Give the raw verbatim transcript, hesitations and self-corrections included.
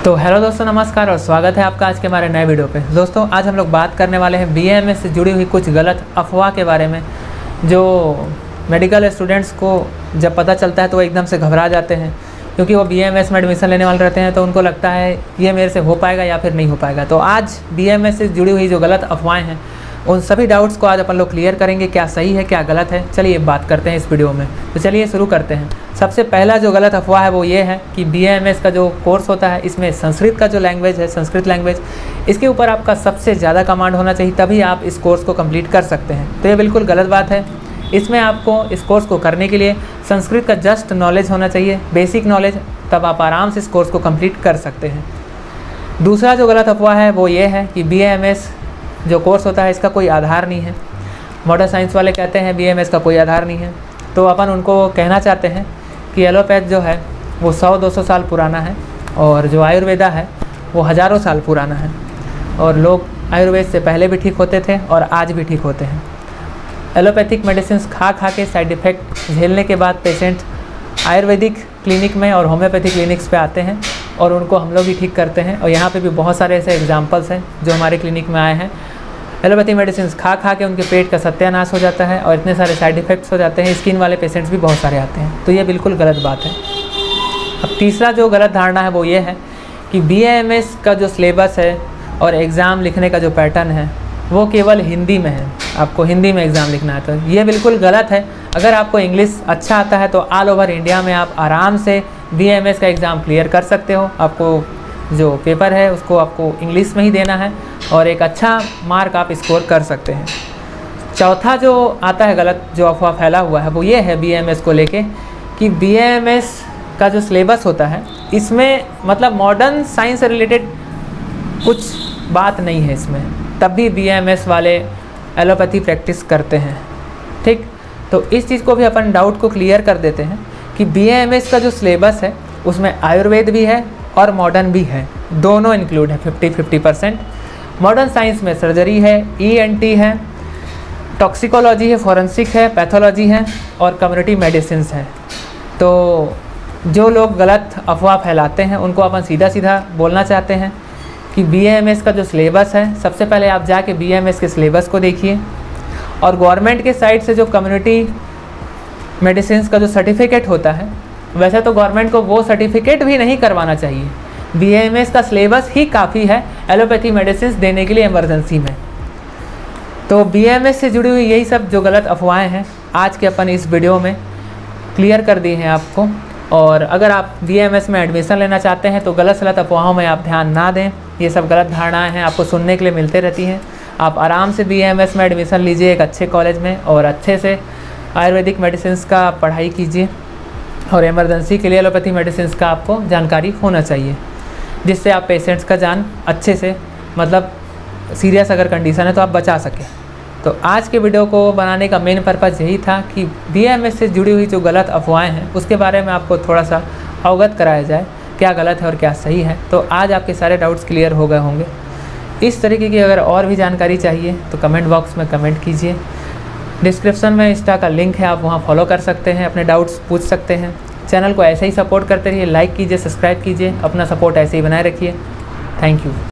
तो हेलो दोस्तों, नमस्कार और स्वागत है आपका आज के हमारे नए वीडियो पे। दोस्तों आज हम लोग बात करने वाले हैं बीएएमएस से जुड़ी हुई कुछ गलत अफवाह के बारे में, जो मेडिकल स्टूडेंट्स को जब पता चलता है तो वो एकदम से घबरा जाते हैं, क्योंकि वो बीएएमएस में एडमिशन लेने वाले रहते हैं तो उनको लगता है ये मेरे से हो पाएगा या फिर नहीं हो पाएगा। तो आज बीएएमएस से जुड़ी हुई जो गलत अफवाहें हैं उन सभी डाउट्स को आज अपन लोग क्लियर करेंगे, क्या सही है क्या गलत है। चलिए बात करते हैं इस वीडियो में। तो चलिए शुरू करते हैं। सबसे पहला जो गलत अफवाह है वो ये है कि बीएएमएस का जो कोर्स होता है इसमें संस्कृत का जो लैंग्वेज है, संस्कृत लैंग्वेज, इसके ऊपर आपका सबसे ज़्यादा कमांड होना चाहिए, तभी आप इस कोर्स को कंप्लीट कर सकते हैं। तो ये बिल्कुल गलत बात है। इसमें आपको इस कोर्स को करने के लिए संस्कृत का जस्ट नॉलेज होना चाहिए, बेसिक नॉलेज, तब आप आराम से इस कोर्स को कंप्लीट कर सकते हैं। दूसरा जो गलत अफवाह है वो ये है कि बीएएमएस जो कोर्स होता है इसका कोई आधार नहीं है। मॉडर्न साइंस वाले कहते हैं बीएएमएस का कोई आधार नहीं है, तो अपन उनको कहना चाहते हैं कि एलोपैथ जो है वो सौ दो सौ साल पुराना है और जो आयुर्वेदा है वो हज़ारों साल पुराना है, और लोग आयुर्वेद से पहले भी ठीक होते थे और आज भी ठीक होते हैं। एलोपैथिक मेडिसिन खा खा के साइड इफ़ेक्ट झेलने के बाद पेशेंट आयुर्वेदिक क्लिनिक में और होम्योपैथिक क्लिनिक्स पे आते हैं और उनको हम लोग ही ठीक करते हैं। और यहाँ पे भी बहुत सारे ऐसे एग्जांपल्स हैं जो हमारे क्लिनिक में आए हैं। एलोपैथी मेडिसिन खा खा के उनके पेट का सत्यानाश हो जाता है और इतने सारे साइड इफ़ेक्ट्स हो जाते हैं, स्किन वाले पेशेंट्स भी बहुत सारे आते हैं। तो ये बिल्कुल गलत बात है। अब तीसरा जो गलत धारणा है वो ये है कि बीएएमएस का जो सिलेबस है और एग्ज़ाम लिखने का जो पैटर्न है वो केवल हिंदी में है, आपको हिंदी में एग्ज़ाम लिखना है। तो ये बिल्कुल गलत है। अगर आपको इंग्लिश अच्छा आता है तो ऑल ओवर इंडिया में आप आराम से बीएएमएस का एग्ज़ाम क्लियर कर सकते हो। आपको जो पेपर है उसको आपको इंग्लिश में ही देना है और एक अच्छा मार्क आप स्कोर कर सकते हैं। चौथा जो आता है गलत, जो अफवाह फैला हुआ है वो ये है बीएएमएस को लेके कि बीएएमएस का जो सिलेबस होता है इसमें मतलब मॉडर्न साइंस से रिलेटेड कुछ बात नहीं है इसमें, तब भी बीएएमएस वाले एलोपैथी प्रैक्टिस करते हैं। ठीक, तो इस चीज़ को भी अपन डाउट को क्लियर कर देते हैं कि बीएएमएस का जो सिलेबस है उसमें आयुर्वेद भी है और मॉडर्न भी है, दोनों इंक्लूड है fifty fifty percent. Modern science में सर्जरी है, ईएनटी है, टॉक्सिकोलॉजी है, फॉरेंसिक है, पैथोलॉजी है और कम्युनिटी मेडिसिन है। तो जो लोग गलत अफवाह फैलाते हैं उनको अपन सीधा सीधा बोलना चाहते हैं कि बीएएमएस का जो सिलेबस है, सबसे पहले आप जाके बीएएमएस के सिलेबस को देखिए, और गवर्नमेंट के साइड से जो कम्युनिटी मेडिसिन का जो सर्टिफिकेट होता है, वैसे तो गवर्नमेंट को वो सर्टिफिकेट भी नहीं करवाना चाहिए। बीएएमएस का सिलेबस ही काफ़ी है एलोपैथी मेडिसिन देने के लिए इमरजेंसी में। तो बीएएमएस से जुड़ी हुई यही सब जो गलत अफवाहें हैं आज के अपन इस वीडियो में क्लियर कर दी हैं आपको। और अगर आप बीएएमएस में एडमिशन लेना चाहते हैं तो गलत गलत अफवाहों में आप ध्यान ना दें। ये सब गलत धारणाएं हैं, आपको सुनने के लिए मिलते रहती हैं। आप आराम से बीएएमएस में एडमिशन लीजिए एक अच्छे कॉलेज में और अच्छे से आयुर्वेदिक मेडिसिन का पढ़ाई कीजिए, और इमरजेंसी के लिए एलोपैथी मेडिसिन का आपको जानकारी होना चाहिए, जिससे आप पेशेंट्स का जान अच्छे से, मतलब सीरियस अगर कंडीशन है तो आप बचा सकें। तो आज के वीडियो को बनाने का मेन पर्पज़ यही था कि बीएएमएस से जुड़ी हुई जो गलत अफवाहें हैं उसके बारे में आपको थोड़ा सा अवगत कराया जाए, क्या गलत है और क्या सही है। तो आज आपके सारे डाउट्स क्लियर हो गए होंगे। इस तरीके की अगर और भी जानकारी चाहिए तो कमेंट बॉक्स में कमेंट कीजिए। डिस्क्रिप्शन में इंस्टा का लिंक है, आप वहाँ फॉलो कर सकते हैं, अपने डाउट्स पूछ सकते हैं। चैनल को ऐसे ही सपोर्ट करते रहिए, लाइक कीजिए, सब्सक्राइब कीजिए, अपना सपोर्ट ऐसे ही बनाए रखिए। Thank you.